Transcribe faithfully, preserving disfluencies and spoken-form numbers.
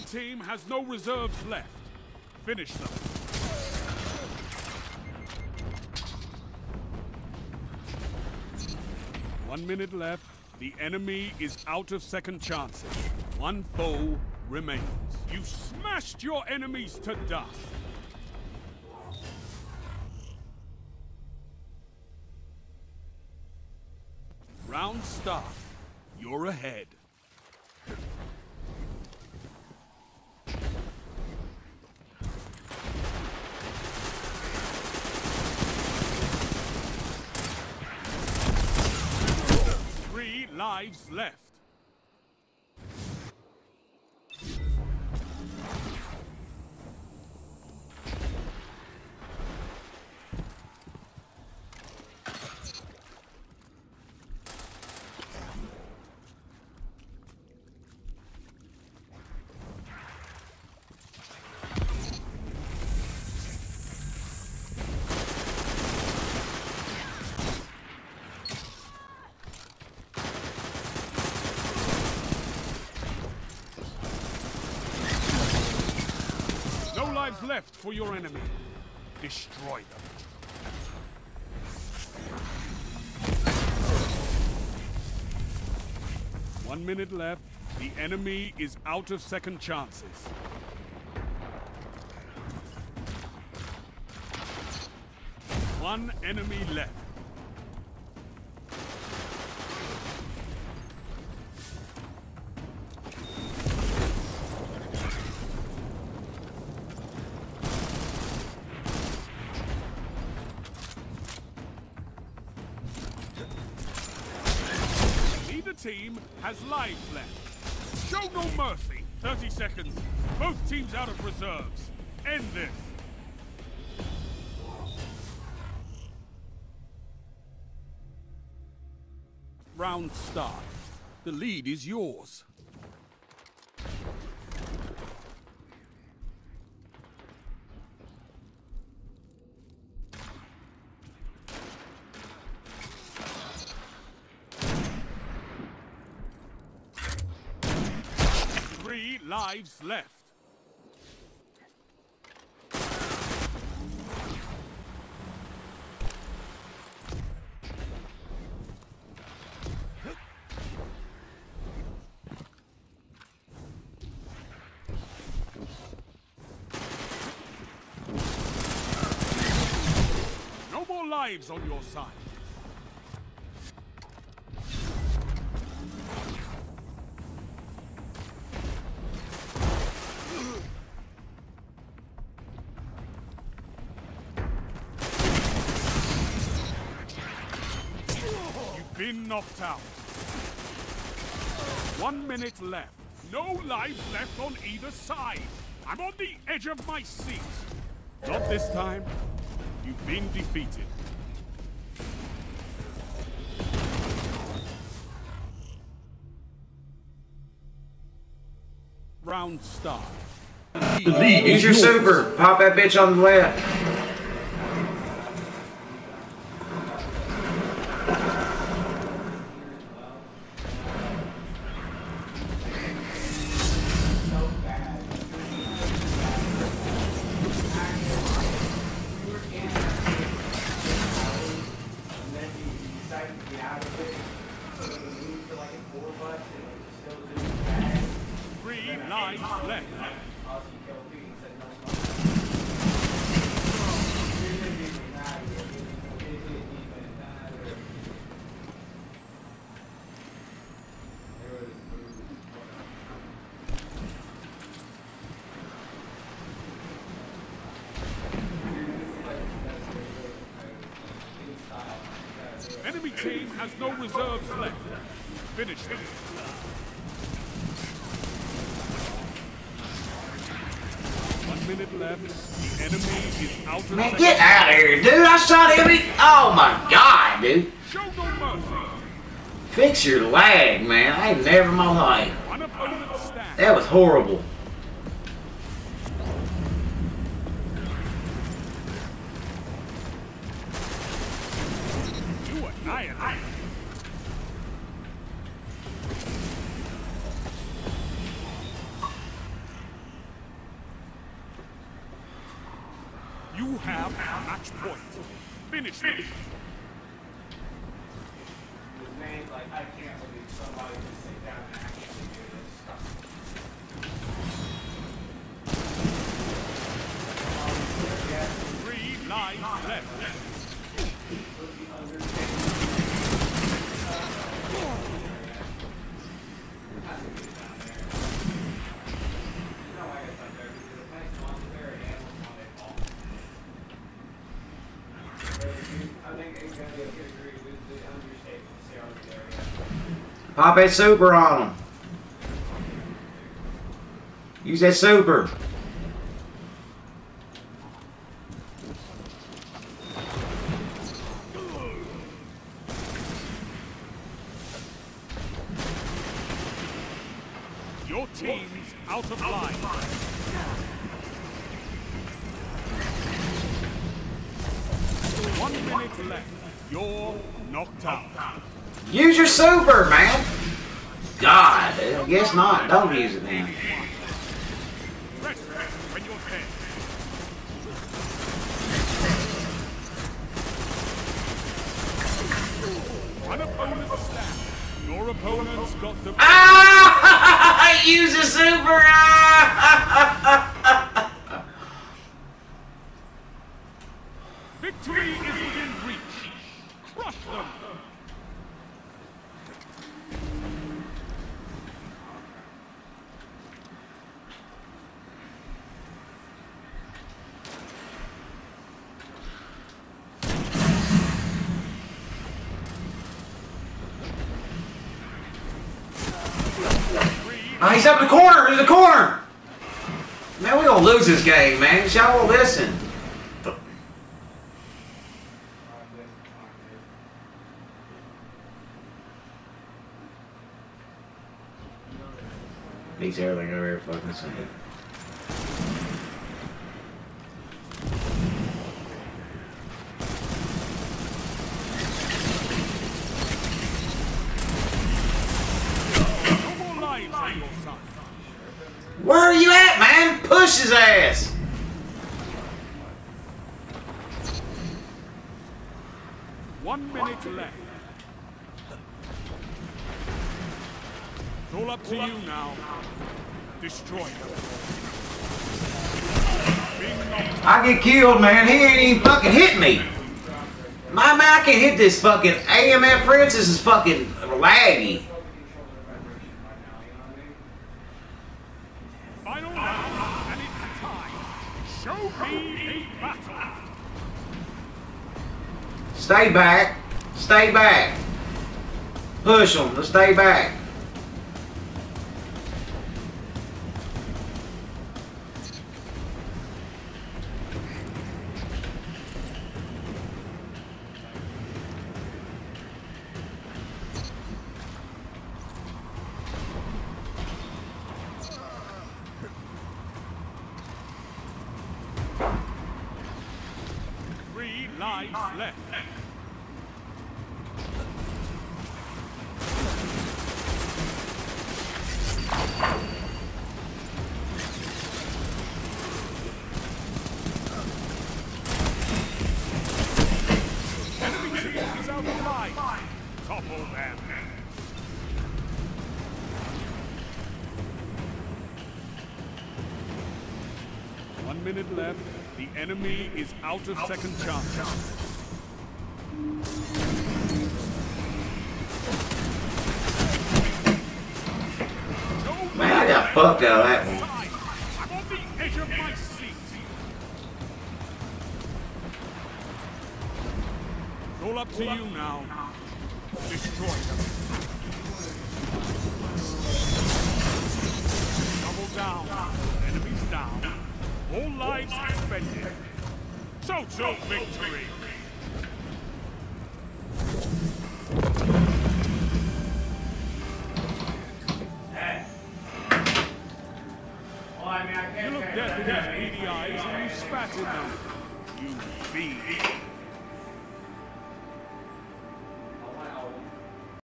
team has no reserves left. Finish them. One minute left. The enemy is out of second chances. One foe remains. You smashed your enemies to dust. Round start. You're ahead. Three lives left. Lives left for your enemy. Destroy them. One minute left. The enemy is out of second chances. One enemy left. Team has lives left. Show no mercy. thirty seconds. Both teams out of reserves. End this. Round start. The lead is yours. Three lives left. No more lives on your side. Been knocked out. One minute left. No lives left on either side. I'm on the edge of my seat. Not this time. You've been defeated. Round start. Use your super. Pop that bitch on the left. Three lives left. Enemy team has no reserves left. Finish them. One minute left. The enemy is out of Man, get out of here, dude. I shot every... Oh my god, dude. Show no mercy. Fix your lag, man. I ain't never in my life. That was horrible. You annihilate. Match point. Finish them. Like, I can't believe somebody can sit down and actually do this stuff. Three lives left. Pop that super on him. Use that super. Your team's out of line. One minute left. You're knocked out. Use your super, man. God, I guess not. Don't use it then. Rest when you're dead. One opponent stands. Your opponent's got the... Ah! Use a super! Ah! Victory is within reach. Crush them. Oh, he's up in the corner. There's a corner. Man, we're gonna lose this game, man. Y'all will listen. Makes everything over here fucking same. Where are you at, man? Push his ass. One minute left. It's all up to you now. Destroy them. I get killed, man. He ain't even fucking hit me. My man, I can't hit this fucking A M F Princess is fucking laggy. Final round, and it's time. Show me a battle. Stay back. Stay back. Push them. Let's stay back. Three lives left. Enemy team is out of line. Topple them. One minute left. The enemy is out of second chance. Man, I got fucked out of that one. I'm on the edge of my seat. It's all up to you now. Destroy them. Double down. Enemies down. All lives expended. Total victory. You looked death in his beady eyes and you spat in them. You fiend.